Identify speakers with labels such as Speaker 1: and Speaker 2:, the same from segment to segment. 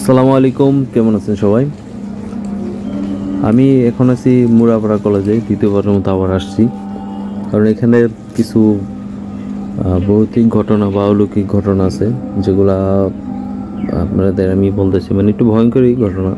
Speaker 1: আসসালামু আলাইকুম, কেমন আছেন সবাই? আমি এখন আছি মুরাপাড়া কলেজে, দ্বিতীয়বারের মতো আবার আসছি। কারণ এখানে কিছু ভৌতিক ঘটনা বা অলৌকিক ঘটনা আছে, যেগুলা আপনাদের আমি বলতেছি, মানে একটু ভয়ঙ্করই ঘটনা।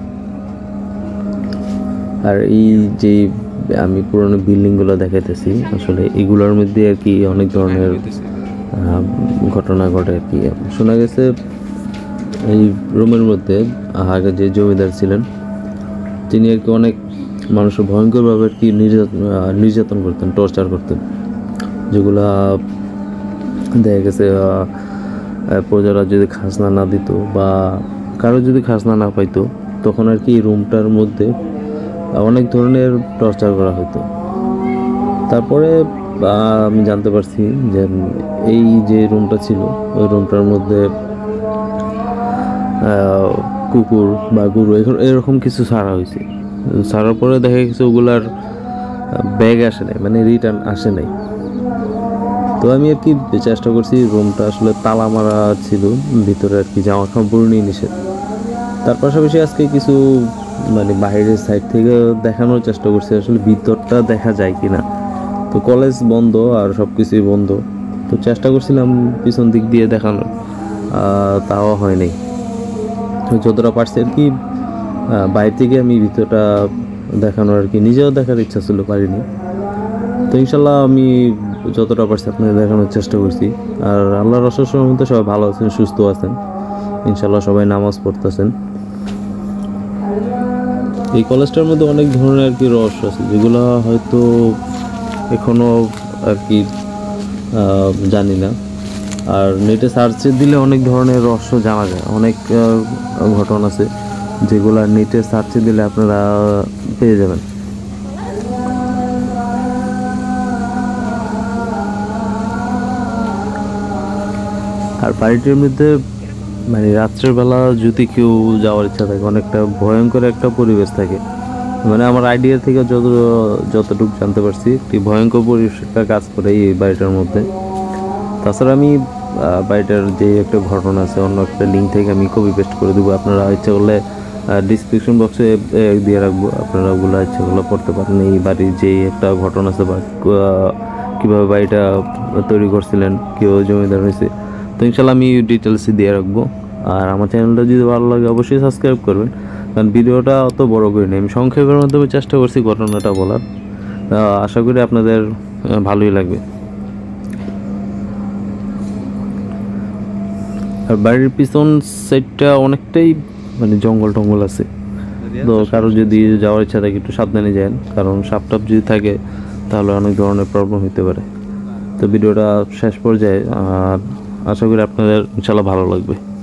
Speaker 1: আর এই যে আমি পুরনো বিল্ডিংগুলো দেখাইতেছি, আসলে এগুলোর মধ্যে আর কি অনেক ধরনের ঘটনা ঘটে আর কি। শোনা গেছে এই রুমের মধ্যে আগে যে জমিদার ছিলেন, তিনি আর কি অনেক মানুষের ভয়ঙ্করভাবে আর কি নির্যাতন করতেন, টর্চার করতেন, যেগুলা দেখা গেছে প্রজারা যদি খাজনা না দিত বা কারো যদি খাজনা না পাইতো, তখন আর কি রুমটার মধ্যে অনেক ধরনের টর্চার করা হতো। তারপরে আমি জানতে পারছি যে এই যে রুমটা ছিল, ওই রুমটার মধ্যে কুকুর বা গরু এরকম কিছু ছাড়া হয়েছে। ছাড়ার পরে দেখা গেছে ওগুলার ব্যাগ আসে নাই, মানে রিটার্ন আসে নাই। তো আমি আর কি চেষ্টা করছি, রুমটা আসলে তালা মারা ছিল, ভিতরে আর কি জামা কাপড় নিয়ে নিষেধ। তার পাশাপাশি আজকে কিছু মানে বাইরের সাইড থেকে দেখানোর চেষ্টা করছি আসলে ভিতরটা দেখা যায় কি না। তো কলেজ বন্ধ আর সব কিছুই বন্ধ, তো চেষ্টা করছিলাম পিছন দিক দিয়ে দেখানোর, তাও হয় নাই। যতটা পারছি আর কি বাইরে থেকে আমি ভিতরটা দেখানোর আর কি নিজেও দেখার ইচ্ছা ছিল, পারিনি। তো ইনশাল্লাহ আমি যতটা পারছি আপনাদের দেখানোর চেষ্টা করছি। আর আল্লাহর অশেষ রহমতে সবাই ভালো আছেন, সুস্থ আছেন, ইনশাল্লাহ সবাই নামাজ পড়তেছেন। এই কলেজটার মধ্যে অনেক ধরনের আর কি রহস্য আছে, যেগুলো হয়তো এখনো আর কি জানি না। আর নেটে সার্চে দিলে অনেক ধরনের রহস্য জানা যায়, অনেক ঘটনা আছে যেগুলো নেটে সার্চে দিলে আপনারা পেয়ে যাবেন। আর বাড়িটির মধ্যে মানে রাত্রের বেলা যদি কেউ যাওয়ার ইচ্ছা থাকে, অনেকটা ভয়ঙ্কর একটা পরিবেশ থাকে। মানে আমার আইডিয়া থেকে যতটুকু জানতে পারছি, একটি ভয়ঙ্কর পরিবেশটা কাজ করে এই বাড়িটার মধ্যে। তাছাড়া আমি বাড়িটার যে একটা ঘটনা আছে, অন্য একটা লিঙ্ক থেকে আমি কপি পেস্ট করে দেবো, আপনারা ইচ্ছা করলে ডিসক্রিপশন বক্সে দিয়ে রাখবো, আপনারা ওগুলো ইচ্ছা করলে পড়তে পারেন। এই বাড়ির যে একটা ঘটনা আছে বা কীভাবে বাড়িটা তৈরি করছিলেন, কীভাবে জমিদার হয়েছে, তো ইনশাল্লাহ আমি ডিটেলসে দিয়ে রাখবো। আর আমার চ্যানেলটা যদি ভালো লাগে অবশ্যই সাবস্ক্রাইব করবেন, কারণ ভিডিওটা অত বড় করে নিই, আমি সংক্ষেপের মাধ্যমে চেষ্টা করছি ঘটনাটা বলার। আশা করি আপনাদের ভালোই লাগবে। আর বাড়ির পিছন সাইডটা অনেকটাই মানে জঙ্গল টঙ্গল আছে, তো কারো যদি যাওয়ার ইচ্ছা থাকে একটু সাবধানে যান, কারণ সাপ টাপ যদি থাকে তাহলে অনেক ধরনের প্রবলেম হতে পারে। তো ভিডিওটা শেষ পর্যায়ে, আর আশা করি আপনাদের ইনশাল্লাহ ভালো লাগবে।